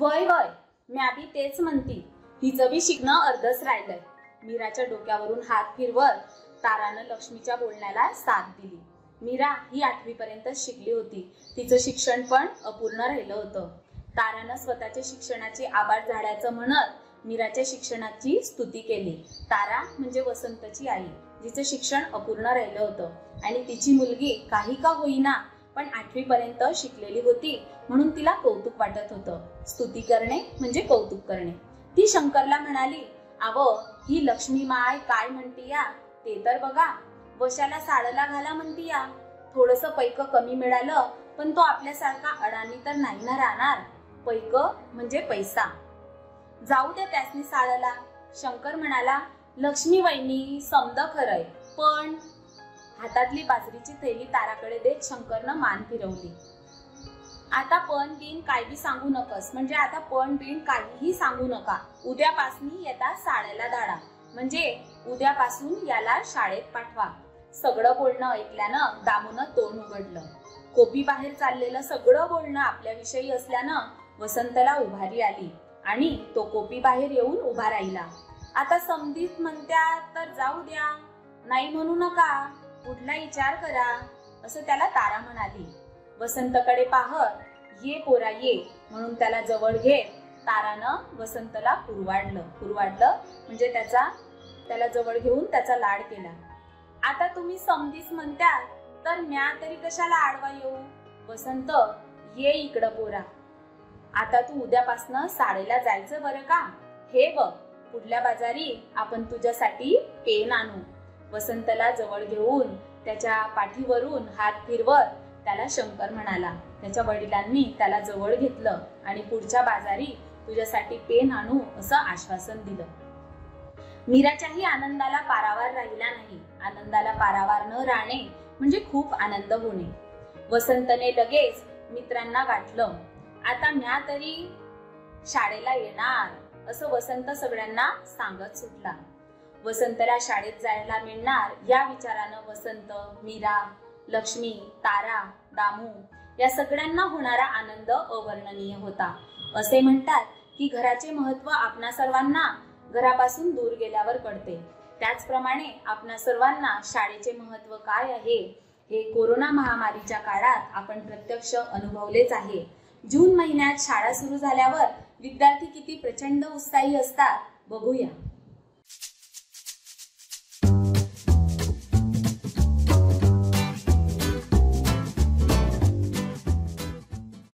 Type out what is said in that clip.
वय वय म्या बी तेच म्हणती, हिचं बी शिकणं अर्धच राहिलंय। मीराच्या डोक्यावरून हात फिरवत तारानं लक्ष्मीच्या बोलण्याला साथ दिली। मीरा ही 8वी पर्यंत शिकली होती, तिचं शिक्षण पण अपूर्ण राहिलं होतं। तारानं स्वतःच्या शिक्षणाची आबाद झाडाचं म्हणत मीराच्या शिक्षणाची स्तुती केली। तारा म्हणजे वसंतची आई, जिचं शिक्षण अपूर्ण राहिलं होतं आणि तिची मुलगी काही का होईना पण 8वी पर्यंत शिकलेली होती म्हणून तिला कौतुक वाटत होतं। स्तुती करणे म्हणजे कौतुक करणे। ती शंकरला म्हणाली, "आवो, ही लक्ष्मी माय काय म्हणती या ते तर बघा, वशाला साडला घाला म्हणती या। थोडंसं पैक कमी मिळालं पण तो आपल्यासारखा अडाणी तर नाही ना राहणार। पैक म्हणजे पैसा, जाऊ दे त्यासनी साडला." शंकर म्हणाला, "लक्ष्मी वहिनी समद खरंय, पण..." हातातली बाजरीची थैली ताराकडे देत शंकरनं मान फिरवली। "आता पण बिन काय बी सांगू नकस, म्हणजे आता पण बिन काहीही सांगू नका। उद्यापासून येता शाळेला धाडा, म्हणजे उद्यापासून याला शाळेत पाठवा." सगळं बोलणं ऐकल्यानं दामूनं तोंड उघडलं। कोपी बाहेर चाललेलं सगळं बोलणं आपल्याविषयी असल्यानं वसंतला उभारी आली आणि तो कोपी बाहेर येऊन उभा राहिला। "आता समधीत म्हणत्या तर जाऊ द्या, नाही म्हणू नका, पुढला विचार करा," असं त्याला तारा म्हणाली। वसंतकडे पाहत, "ये पोरा ये," म्हणून त्याला जवळ घेत तारानं वसंतला कुरवाडलं म्हणजे त्याला जवळ घेऊन त्याचा लाड केला। "आता तुम्ही समधीच म्हणत्या तर म्या तरी कशाला आडवा येऊ? वसंत, ये इकडं पोरा, आता तू उद्यापासनं शाळेला जायचं बरं का? हे बघ, पुढल्या बाजारी आपण तुझ्यासाठी पेन आणू." वसंतला जवळ घेऊन त्याच्या पाठीवरून हात फिरवत त्याला शंकर म्हणाला। त्याच्या वडिलांनी त्याला जवळ घेतलं आणि पुढच्या बाजारी तुझ्यासाठी पेन आणू असं आश्वासन दिलं। मीराच्याही आनंदाला पारावार राहिला नाही। आनंदाला पारावार न राहणे म्हणजे खूप आनंद होणे। वसंतने लगेच मित्रांना गाठलं। "आता म्या तरी शाळेला येणार," असं वसंत सगळ्यांना सांगत सुटला। वसंतला शाळेत जायला मिळणार या विचारानं वसंत, मीरा, लक्ष्मी, तारा, दामू या सगळ्यांना होणारा आनंद अवर्णनीय होता। असे म्हणतात की घराचे महत्व आपणा सर्वांना घरापासून दूर गेल्यावर कळते, त्याचप्रमाणे आपणा सर्वांना शाळेचे महत्व काय आहे हे कोरोना महामारीच्या काळात आपण प्रत्यक्ष अनुभवलेच आहे। जून महिन्यात शाळा सुरू झाल्यावर विद्यार्थी किती प्रचंड उत्साही असतात बघूया।